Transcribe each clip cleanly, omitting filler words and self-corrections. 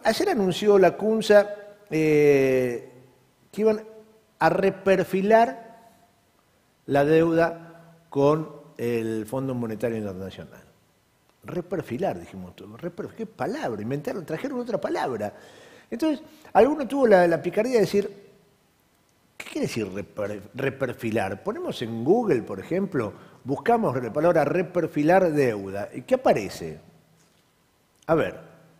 ayer anunció la CUNSA que iban a reperfilar la deuda con el Fondo Monetario Internacional. Reperfilar, dijimos todos. ¿Qué palabra? Inventaron, trajeron otra palabra. Entonces, alguno tuvo la picardía de decir, ¿qué quiere decir reperfilar? Ponemos en Google, por ejemplo, buscamos la palabra reperfilar deuda. ¿Y qué aparece? A ver.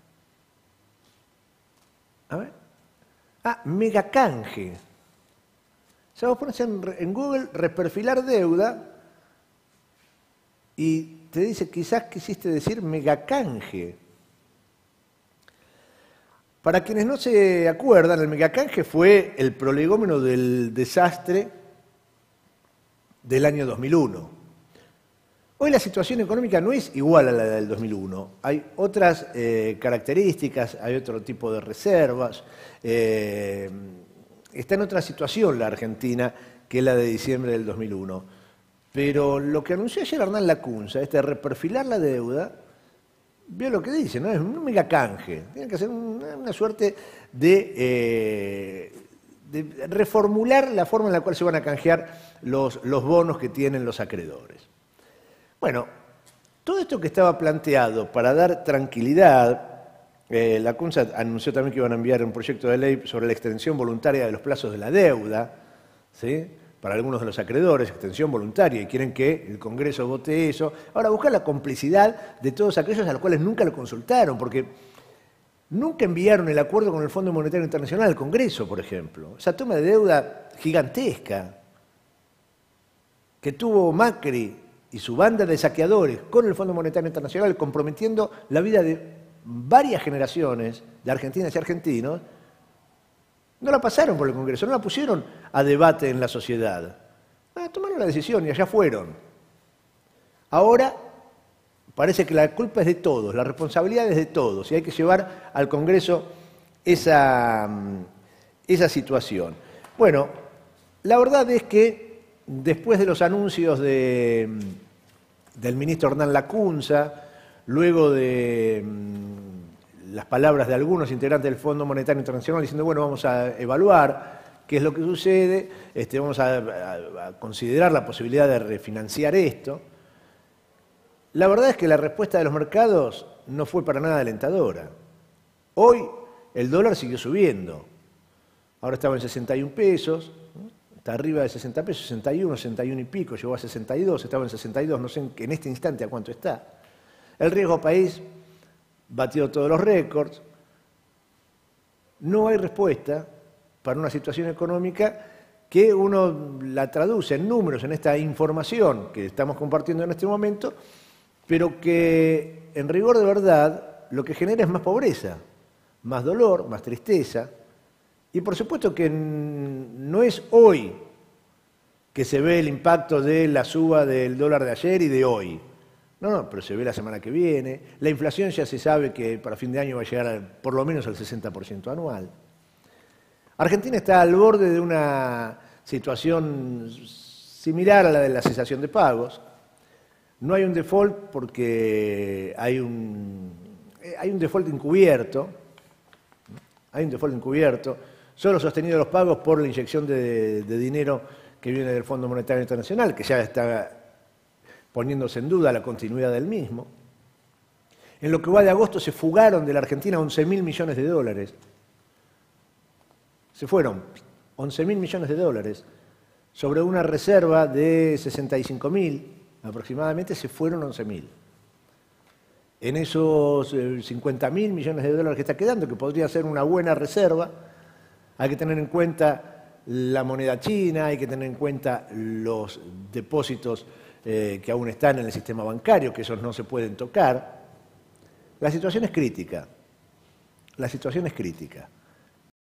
Megacanje. O sea, vos pones en Google reperfilar deuda y te dice, quizás quisiste decir megacanje. Para quienes no se acuerdan, el megacanje fue el prolegómeno del desastre del año 2001. Hoy la situación económica no es igual a la del 2001. Hay otras características, hay otro tipo de reservas. Está en otra situación la Argentina que la de diciembre del 2001. Pero lo que anunció ayer Hernán Lacunza, reperfilar la deuda, vio lo que dice, ¿no? Es un megacanje. Tienen que hacer una suerte de reformular la forma en la cual se van a canjear los bonos que tienen los acreedores. Bueno, todo esto que estaba planteado para dar tranquilidad, la CUNSA anunció también que iban a enviar un proyecto de ley sobre la extensión voluntaria de los plazos de la deuda, ¿sí? Para algunos de los acreedores, extensión voluntaria, y quieren que el Congreso vote eso. Ahora, buscar la complicidad de todos aquellos a los cuales nunca lo consultaron, porque nunca enviaron el acuerdo con el Fondo Monetario Internacional al Congreso, por ejemplo. Esa toma de deuda gigantesca que tuvo Macri y su banda de saqueadores con el Fondo Monetario Internacional, comprometiendo la vida de varias generaciones de argentinas y argentinos, no la pasaron por el Congreso, no la pusieron a debate en la sociedad. Tomaron la decisión y allá fueron. Ahora parece que la culpa es de todos, la responsabilidad es de todos, y hay que llevar al Congreso esa situación. Bueno, la verdad es que después de los anuncios del ministro Hernán Lacunza, luego de las palabras de algunos integrantes del Fondo Monetario Internacional diciendo, bueno, vamos a evaluar qué es lo que sucede, vamos a considerar la posibilidad de refinanciar esto. La verdad es que la respuesta de los mercados no fue para nada alentadora. Hoy el dólar siguió subiendo. Ahora estaba en 61 pesos, está arriba de 60 pesos, 61, 61 y pico, llegó a 62, estaba en 62, no sé en este instante a cuánto está. El riesgo país batió todos los récords. No hay respuesta para una situación económica que uno la traduce en números, en esta información que estamos compartiendo en este momento, pero que en rigor de verdad lo que genera es más pobreza, más dolor, más tristeza. Y por supuesto que no es hoy que se ve el impacto de la suba del dólar de ayer y de hoy. No, pero se ve la semana que viene. La inflación ya se sabe que para fin de año va a llegar por lo menos al 60% anual. Argentina está al borde de una situación similar a la de la cesación de pagos. No hay un default porque hay un default encubierto. Hay un default encubierto, solo sostenido los pagos por la inyección de dinero que viene del Fondo Monetario Internacional, que ya está poniéndose en duda la continuidad del mismo. En lo que va de agosto se fugaron de la Argentina 11.000 millones de dólares. Se fueron 11.000 millones de dólares. Sobre una reserva de 65.000 aproximadamente se fueron 11.000. En esos 50.000 millones de dólares que está quedando, que podría ser una buena reserva, hay que tener en cuenta la moneda china, hay que tener en cuenta los depósitos que aún están en el sistema bancario, que esos no se pueden tocar. La situación es crítica. La situación es crítica.